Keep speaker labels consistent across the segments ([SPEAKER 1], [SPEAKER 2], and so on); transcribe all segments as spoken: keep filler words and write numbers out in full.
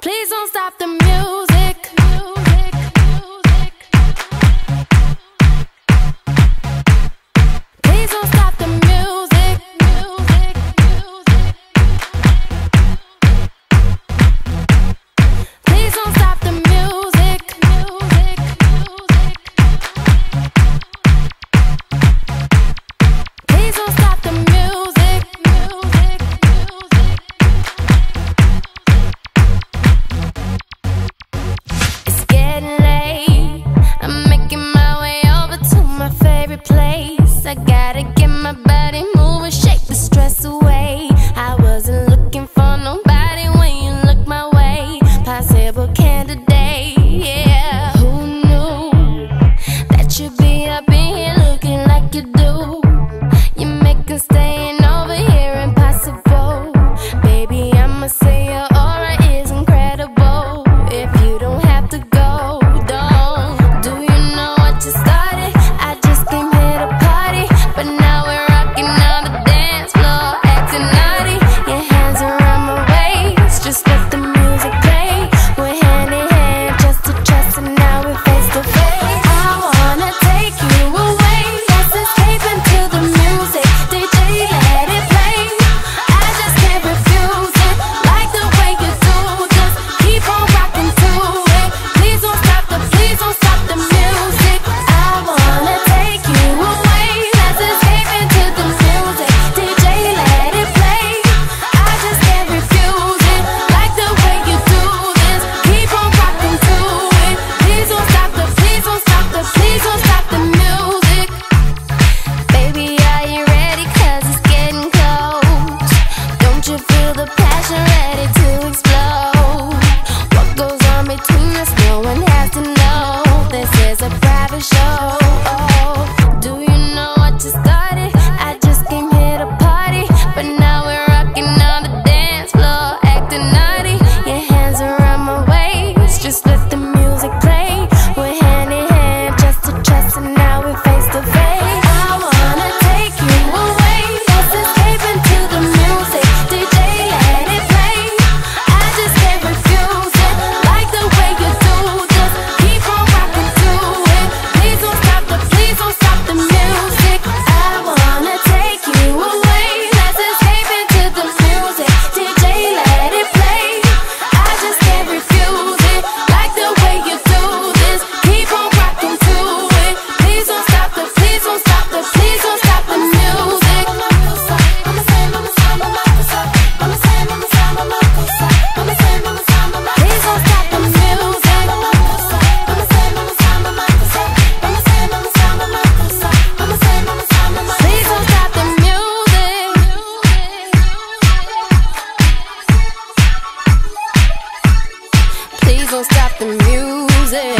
[SPEAKER 1] Please don't stop the music. Please don't stop the music. Please don't stop the music. Please don't stop the music. It's getting late. I'm making my way over to my favorite place. I gotta get my body moving, shake the stress away. I wasn't looking for nobody when you look my way. Possible candidate, yeah. Who knew that you'd be up in here looking like you do? You make us staying over here impossible. Baby, I'ma say your aura is incredible. If you don't have to go, don't. Do you know what you started? I just came here to party, but now we're rocking on the dance floor, acting naughty. Your hands around my waist, just let the music play. We're hand in hand, just to trust, and now we're face to face. I wanna take you away, let's escape into the music. D J, let it play. I just can't refuse it, like the way you do. Just keep on rocking to it. Please don't stop the, please don't stop the music. I wanna take you away, let's escape into the music. D J, let it play. I just can't refuse it, like the way you do this. Keep on rocking to it. Please don't stop the, please don't stop the, please don't stop the music. Baby, are you ready? 'Cause it's getting close. Don't you feel the passion ready to explode? What goes on between us, no one has to know. This is a private show. Do you know what you started? I just came here to party, but now we're rocking on the dance floor, acting naughty. Your hands around my waist, just let the music play. We're hand in hand, just to trust, and now we're face to face. I wanna take you away, let's escape into the music. D J, let it play. I just can't refuse it, like the way you do. Just keep on rocking to it. Please don't stop the, please don't stop the music. I wanna take you away, let's escape into the music. D J, let it play. I just can't refuse it, like the way you do this. Keep on rocking to it. Please don't stop the, please don't stop the, please don't stop the music. Mama say, mama say, mama say, mama say, mama say, mama say, mama say, mama say, mama say. Please don't stop the music. Mama say, mama say, mama say, mama say, mama say, mama say, mama say, mama say, mama say. Please don't stop the music. Please don't stop the music.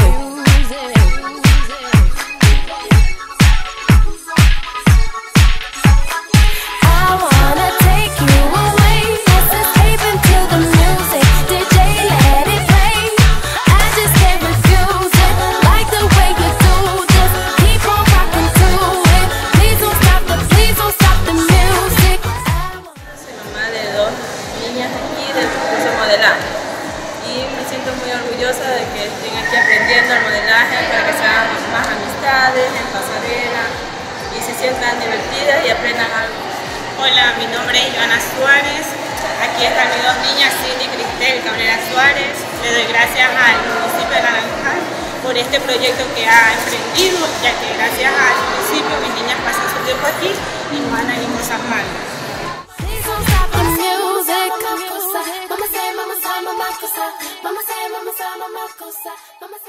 [SPEAKER 1] I wanna take you away, let's escape into the music. D J, let it play. I just can't refuse it, like the way you do. Just keep on rocking to it. Please don't stop the, please don't stop the music.
[SPEAKER 2] Soy mamá de dos niñas aquí del curso de modelaje y me siento muy orgullosa de que estén aquí aprendiendo el modelaje para que se hagan más amistades en pasarela y se sientan divertidas y aprendan algo.
[SPEAKER 3] Hola, mi nombre es Joana Suárez. Aquí están mis dos niñas, Cindy y Cristel Cabrera Suárez. Le doy gracias al municipio de Naranjal por este proyecto que ha emprendido, ya que gracias al municipio mis niñas pasan su tiempo aquí y no andan en cosas malas.
[SPEAKER 1] Please don't stop the music. Mama say, mama say, mama say, mama say, mama say, mama say, mama say.